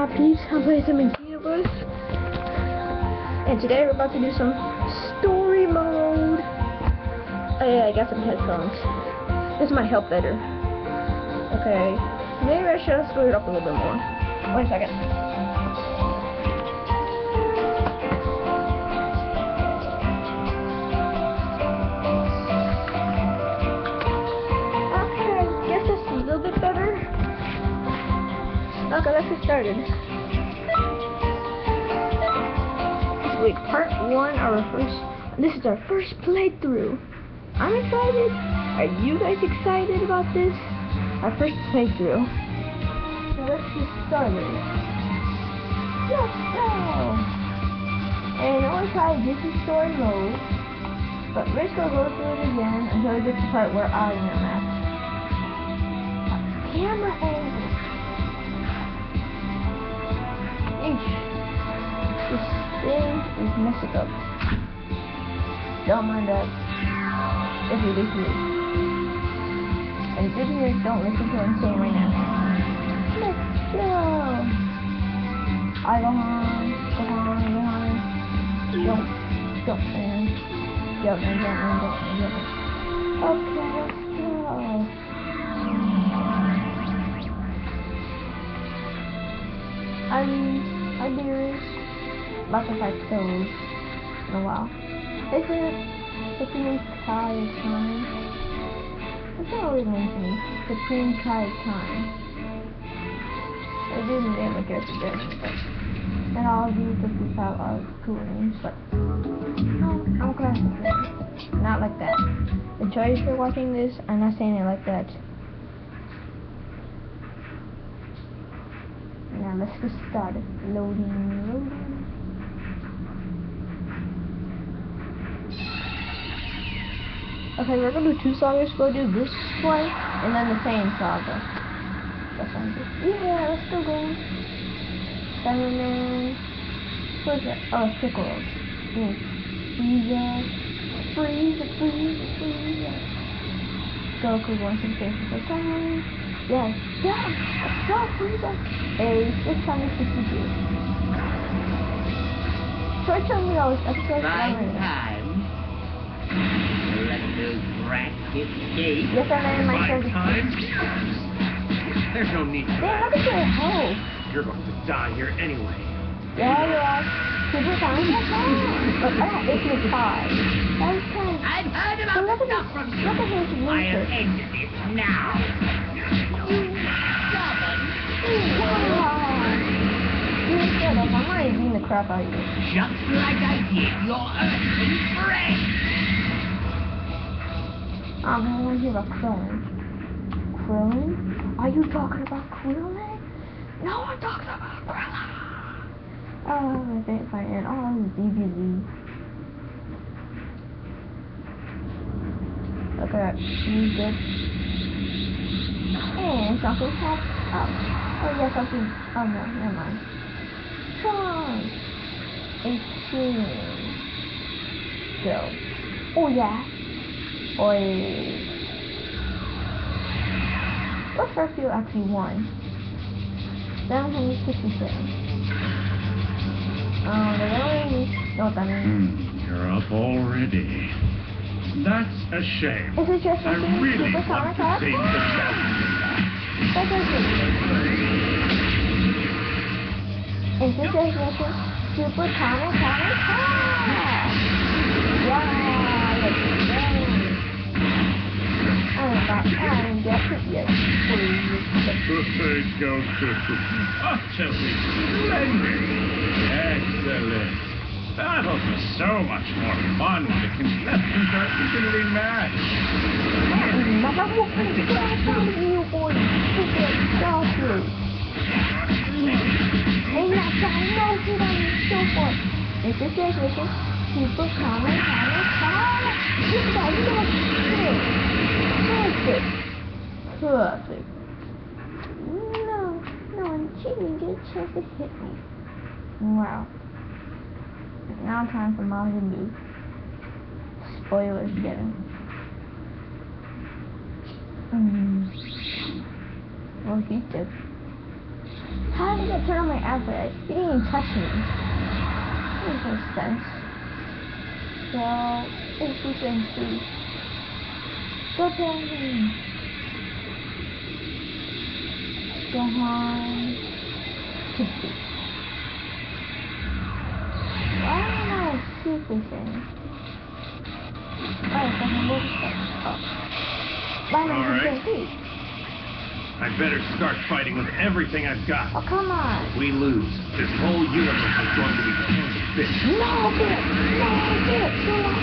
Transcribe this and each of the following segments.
peeps? I'm playing some Xenoverse. And today we're about to do some story mode. Oh yeah, I got some headphones. This might help better. Okay. Maybe I should have screwed it up a little bit more. Wait a second. Okay, guess that's a little bit better. Okay, let's get started. Wait, part 1, this is our first playthrough. I'm excited. Are you guys excited about this? Our first playthrough. So let's get started. Let's go! And I want to try this is story mode, but Rich will go through it again until it gets to the part where I am at. Camera angle. This thing is messed up. Don't mind that. It's ridiculous. And if you don't listen to what I'm saying right now. Let's go. I go on. Jump, man. Okay, let's go. Hi dears. Lots of like those in a while. Supreme Kai Time. That's not always mean to me. Supreme Kai Time. I didn't name my character there, but and all of these just have cool names, but I'm classic. Not like that. Enjoy if you're watching this. I'm not saying it like that. Now let's get started. Loading. Okay, we're gonna do 2 sagas. Go do this one and then the same saga. That sounds good. Yeah, let's still go. Spider-Man. What is that? Oh, it's Pickles. Frieza. Goku wants to face the first time. Yes, let's go, Frieza. Hey, 662. Short show me all this episode. Let those brats get gay. Yes, I made my time. There's no need for that. Look at your head. You're going to die here anyway. Yeah, you are. Super time. It's like 5. That was 10. I've heard about the stuff from you. Look at his I have ended it now. Shut up. I'm not eating the crap out of you. Just like I did your earthly friend. I want to hear about Krillin. Krillin? Are you talking about Krillin? No, I'm talking about Krillin. Oh, my favorite fighter. Oh, DBZ. Look at that. He's good. And something popped up. Oh, yeah, something. Oh, no, never mind. Trunks. 18. Go. Oh, yeah. Oi. What first you actually won? 767. Oh, the really know what that means. You're up already. That's a shame. Is it just I really Super want Sonic to see the That's okay. Is this just mission Super Sonic Yeah, let's go. I didn't get it yet. Buffet goes to utterly splendid. Excellent. Battles are so much more fun when the contestants are evenly matched. Is this just mission Super Sonic Perfect. No one didn't get a chance to hit me. Wow. Now time for Majin Buu. Spoilers getting. Well, he's dead. How did it turn on my outfit? You didn't even touch me. That makes no sense. So, it's the same too. Go down. Gohan. Kitty. Why am I a Super Saiyan? Alright, so I'm going to start. Why not All you right. say I better start fighting with everything I've got. Oh, come on. We lose. This whole universe is going to be torn to bits. No, get it. No, get it. Go on.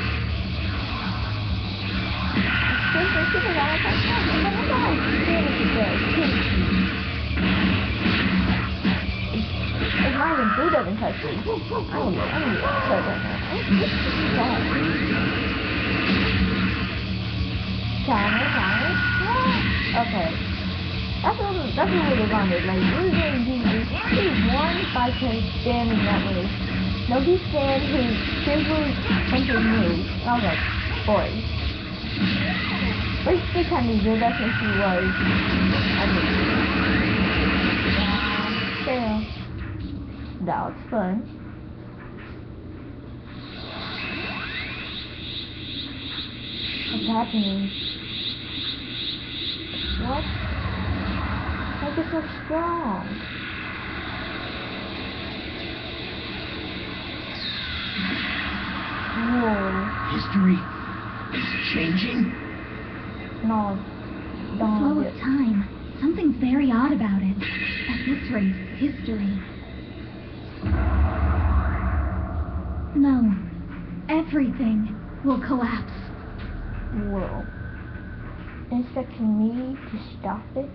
Super guy, I'm gonna die. Damn it, you good. If not even Boo doesn't touch me, I'm gonna get upset right now. Okay. That's what we wanted. Like, we're getting these one 5k standing that way. Nobody stand who simply punches moves. I was like, boy. First the time he did, that's when she was. Yeah. That was fun. What's happening? What? Make it so strong. Whoa. History is changing? No. The flow of time. Something's very odd about it. At this rate, history. No. Everything will collapse. Whoa. Expecting me to stop it?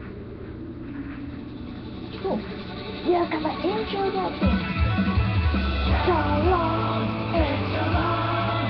Cool. Yeah, I got my intro up there. So long, it's so long.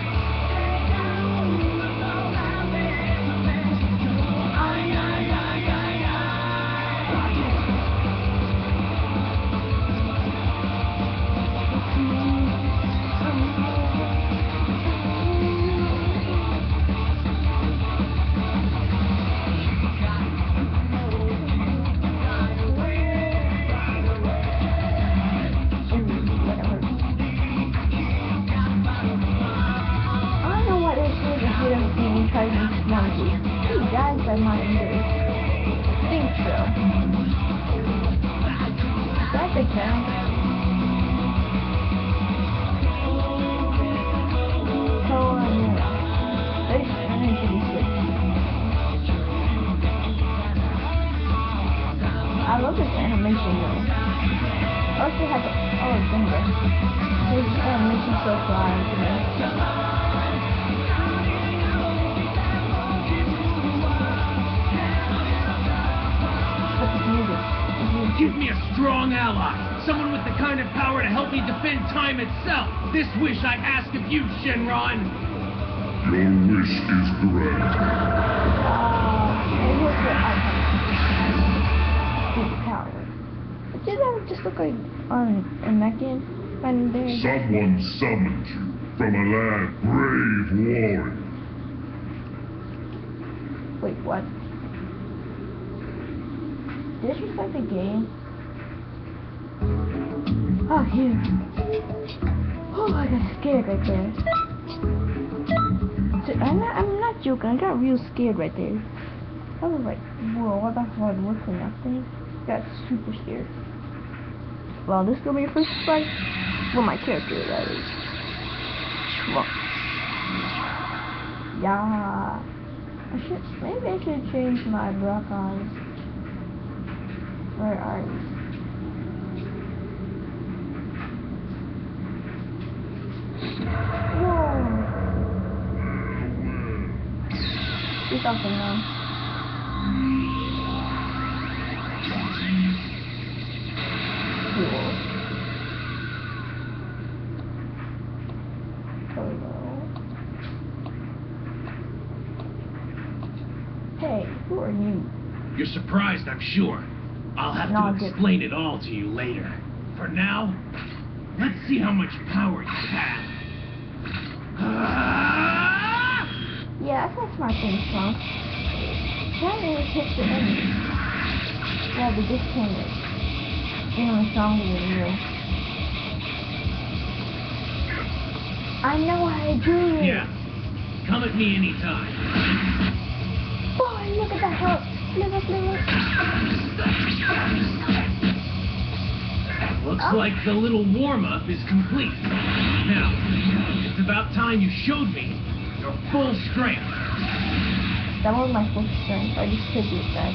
I love this animation though. Also has it's in there. This animation so fly to me. What's this music? Give me a strong ally. Someone with the kind of power to help me defend time itself. This wish I ask of you, Shenron. Your wish is granted. Maybe it's the icon. Power. But did that just look like on a Mechian? And there. Someone summoned you from a land brave warrior. Wait, what? Disrespect the game? Oh, here. Oh, I got scared right there. I'm not joking. I got real scared right there. I was like, whoa, what the hell? What's in that thing? Got super scared. Well, this is gonna be your first fight. Well, my character, that is. Yeah. Maybe I should change my block eyes. Where are you? Whoa. Do something now. Cool. Hello. Hey, who are you? You're surprised, I'm sure. I'll have No, to explain it all to you later. For now, let's see how much power you have. Yeah, that's a smart thing, Trunks. That is hit the enemy. Yeah, the disclaimer. extremely stronger than you. I know how to do it. Yeah. Come at me anytime. Boy, look at that health. Liver. Looks like the little warm-up is complete. Now, it's about time you showed me your full strength. That was my full strength. I just took it back.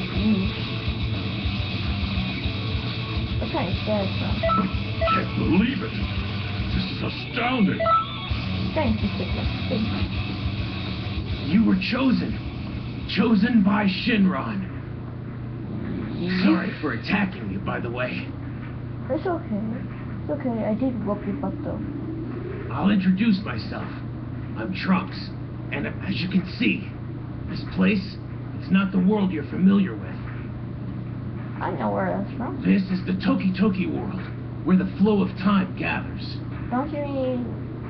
What kind of dead from? Can't believe it. This is astounding. Thanks, you took my thing. You were chosen. Chosen by Shinron. Sorry for attacking you, by the way. It's okay. It's okay. I did whoop your butt, though. I'll introduce myself. I'm Trunks. And as you can see, this place, it's not the world you're familiar with. I know where that's from. This is the Toki Toki world, where the flow of time gathers. Don't you mean,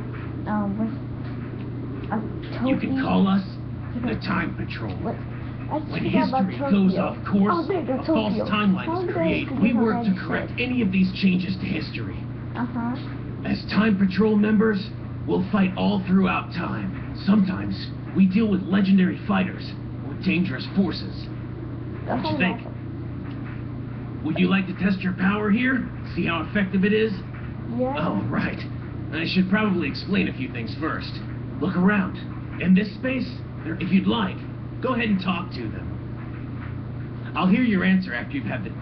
You can call us the Time Patrol. What? I When forgot about history goes Tokyo. off course, Oh, there you go, a false Tokyo. timeline is created. We work to correct any of these changes to history. Uh-huh. As Time Patrol members, we'll fight all throughout time. Sometimes, we deal with legendary fighters or dangerous forces. That's What you think? awesome. Would you like to test your power here? See how effective it is? Yeah. Oh, right. I should probably explain a few things first. Look around. In this space, if you'd like, go ahead and talk to them. I'll hear your answer after you've had the...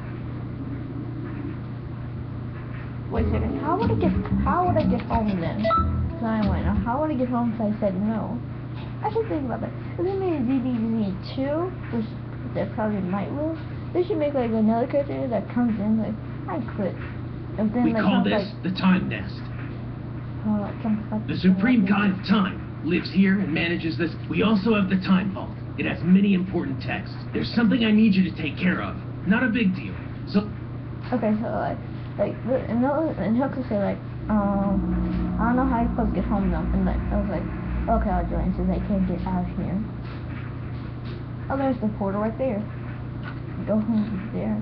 Wait a second. How would I get home then? So I went. How would I get home if I said no? I should think about that. If they made a DDZ2, which they probably might will, they should make like another character that comes in like, I quit. And then We like call comes this like, the Time Nest. comes like The supreme god of time lives here and manages this. We also have the Time Vault. It has many important texts. There's something I need you to take care of. Not a big deal. So, Okay, so and he'll say like, I don't know how you're supposed to get home though. And like, I was like, okay, I'll join since I can't get out of here. Oh, there's the portal right there. Go home there.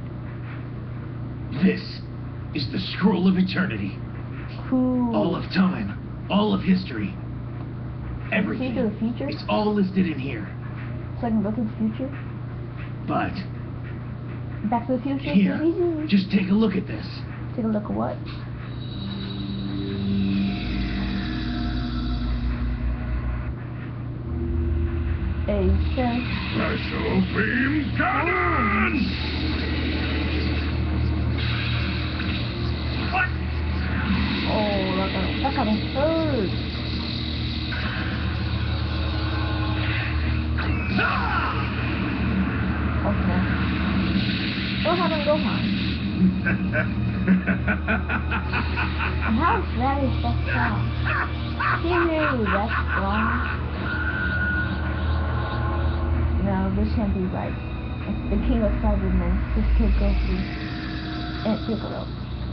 this is the Scroll of Eternity. Cool. All of time. All of history. Everything. Future, the future? It's all listed in here. So I can go to the future? But, Back to the future? here, Easy. just take a look at this. Take a look at what? A says, Special beam cannon! What? oh, that got hurt. Okay. Gohan. How's that is so strong? He really that strong? No, this can't be right. It's the king of Cybermen, this kid Goku, and Piccolo.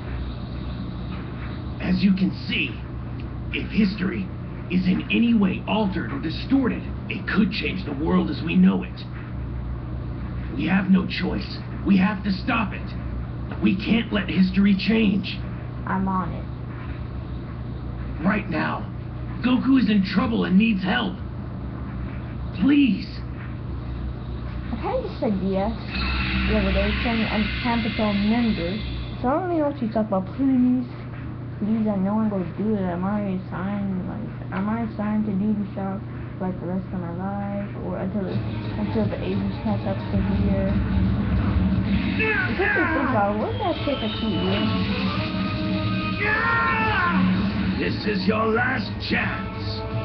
As you can see, if history is in any way altered or distorted, it could change the world as we know it. We have no choice. We have to stop it. We can't let history change. I'm on it. Right now, Goku is in trouble and needs help. Please. I kind of just said yes the other day, saying I'm Time Patrol member. So I don't really know what you talk about. Please, I know I'm going to do it. I'm already signed. To do the job like the rest of my life, or until the ages catch up to here. If you think about it, wouldn't that take a few years? This is your last chance.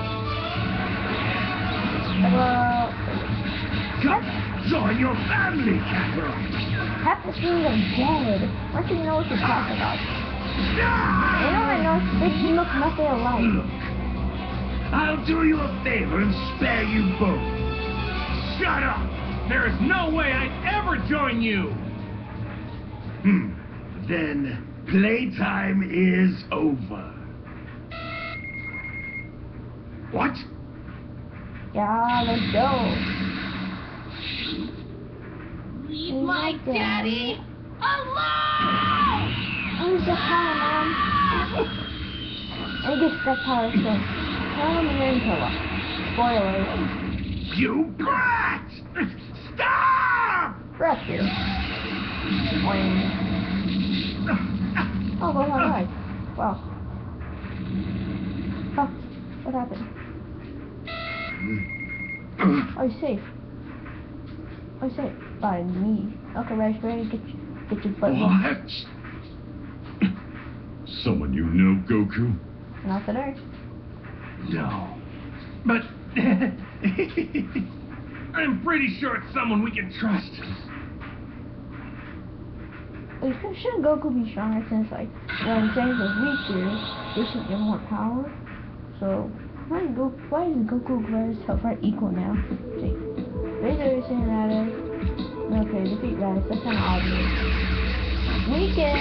Well, Come, join your family, Kakarot. half the things are dead. Why don't you know what you're talking about? You know I know they look nothing alike. I'll do you a favor and spare you both. Shut up! There is no way I'd ever join you! Then, playtime is over. What? Yeah, let's go. Leave my daddy alone! get power, Mom. And he gets that power, so tell him and then kill him. Spoilers. You brat! Stop! Brat here. Boing. Oh, well, alright. Wow. Oh, what happened? Oh, you're safe. Oh, you're safe. By me. Okay, ready? Get your butt. What? Someone you know, Goku? Not today. No. But I'm pretty sure it's someone we can trust. Well, shouldn't Goku be stronger since, like, when James was weaker, they shouldn't give more power? So, why is Goku Raditz health right equal now? See, Vader is saying Raditz. Okay, defeat Raditz. That's kind of obvious. Weekend!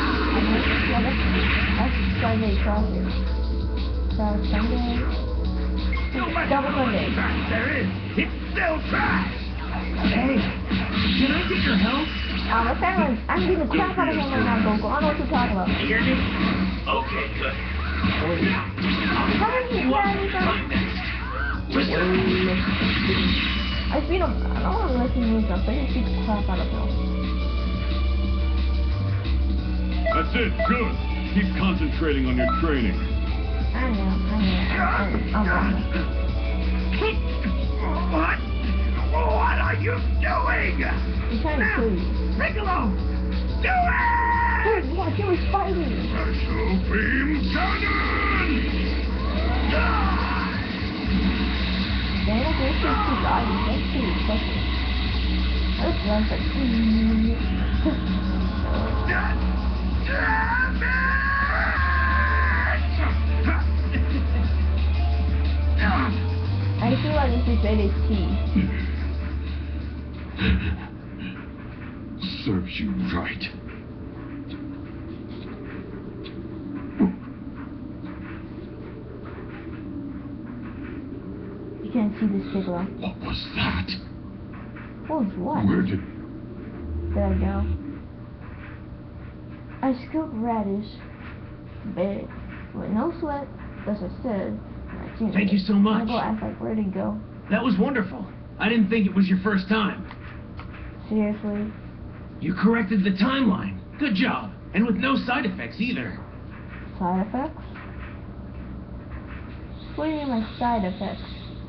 That's Sunday Crossers. Sunday. Double Sunday. There is. It's still trash. Hey, can I get your help? My family, I'm beating the crap out of him right now, Goku. I don't know what you're talking about. You hear me? Okay, good. How did you get anything? I beat him. I don't want to listen to him, but I beat the crap out of him. That's it, good. Keep concentrating on your training. I know. I'm wrong. What are you doing? He's trying to kill you. Piccolo! Do it! Dude, yeah, he was fighting. Special beam cannon! Damn, this is too loud. That's too special. That's one for I feel like this is Vader's key. Serves you right. You can't see this Piccolo. What was that? What was what? Where did... There I go. I scooped Raditz. Big. With no sweat, as I said. Thank you so much. I'm gonna go act like, where'd he go? That was wonderful. I didn't think it was your first time. Seriously? You corrected the timeline. Good job. And with no side effects either. Side effects? What do you mean by side effects?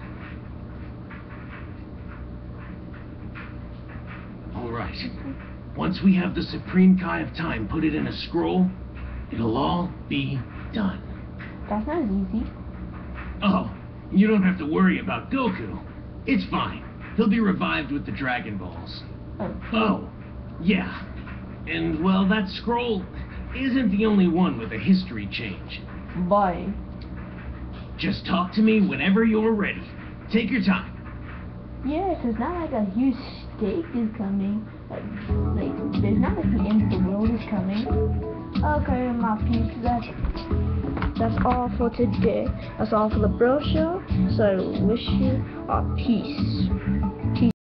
Alright. Once we have the Supreme Kai of Time put it in a scroll, it'll all be done. That's not easy. Oh, you don't have to worry about Goku. It's fine. He'll be revived with the Dragon Balls. Oh, yeah. And, well, that scroll isn't the only one with a history change. Bye. Just talk to me whenever you're ready. Take your time. Yeah, 'cause not like a huge stake is coming. Like, there's not like the end of the world is coming. Okay, my piece. That's all for today. That's all for the Bro Show. So I wish you a peace.